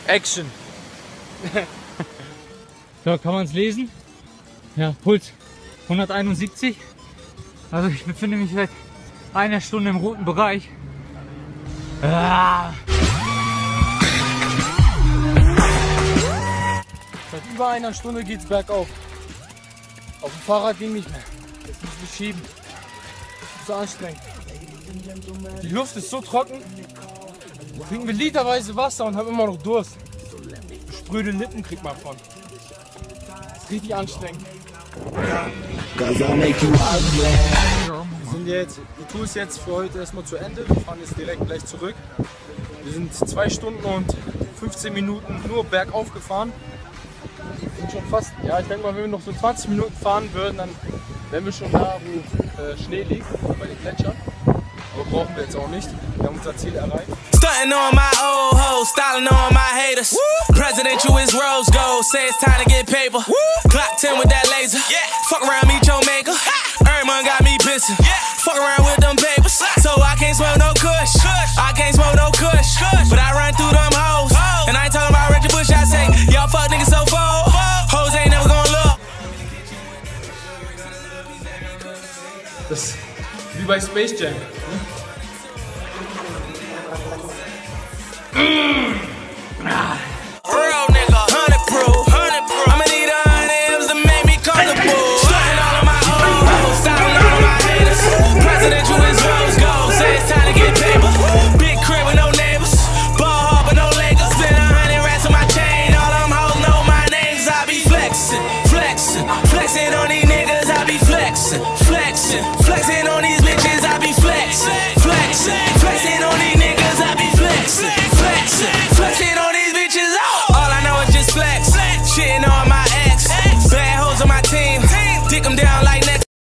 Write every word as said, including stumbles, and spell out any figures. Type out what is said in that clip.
Action. So, kann man es lesen? Ja, Puls hunderteinundsiebzig. Also ich befinde mich seit einer Stunde im roten Bereich. Ah. Seit über einer Stunde geht's bergauf. Auf dem Fahrrad ging nicht mehr. Jetzt müssen wir schieben. Das ist so anstrengend. Die Luft ist so trocken. Trinken wir literweise Wasser und haben immer noch Durst. Spröde Lippen kriegt man von. Das ist richtig anstrengend. Wir sind jetzt, die Tour ist jetzt für heute erstmal zu Ende. Wir fahren jetzt direkt gleich zurück. Wir sind zwei Stunden und fünfzehn Minuten nur bergauf gefahren. Wir sind schon fast, ja, ich denke mal, wenn wir noch so zwanzig Minuten fahren würden, dann wären wir schon da, wo äh, Schnee liegt, bei den Gletschern. Aber brauchen wir jetzt auch nicht. Wir haben unser Ziel erreicht. Stunting on my old hoes, styling on my haters. Woo! Presidential is rose gold, say it's time to get paper. Woo! Clock ten with that laser. Yeah. Fuck around, meet your maker. Everyone got me pissing. Yeah. Fuck around with them papers. So I can't smoke no kush. kush. I can't smoke no kush. kush. But I run through them hoes. Oh. And I ain't talking about Reggie Bush. I say, y'all fuck niggas so full. Hoes ain't never gonna look. Das ist wie bei Space Jam. Real nigga, hundred proof, hundred proof. I'ma need a hundred M's to make me comfortable. Stunting all of my old hoes, styling all of my haters. Presidential is rose gold, say it's time to get paper. Big crib with no neighbors, ball hard but no Lakers. Spend a hundred racks on my chain, all them hoes know my names. I be flexing, flexing, flexing on these niggas. I be flexing, flexing, flexing on these bitches. I be flexing, flexing, flexing on these niggas. I be flexing, flexing, flexing on these bitches. All I know is just flex, shitting on my ex, bad hoes on my team, dick 'em down.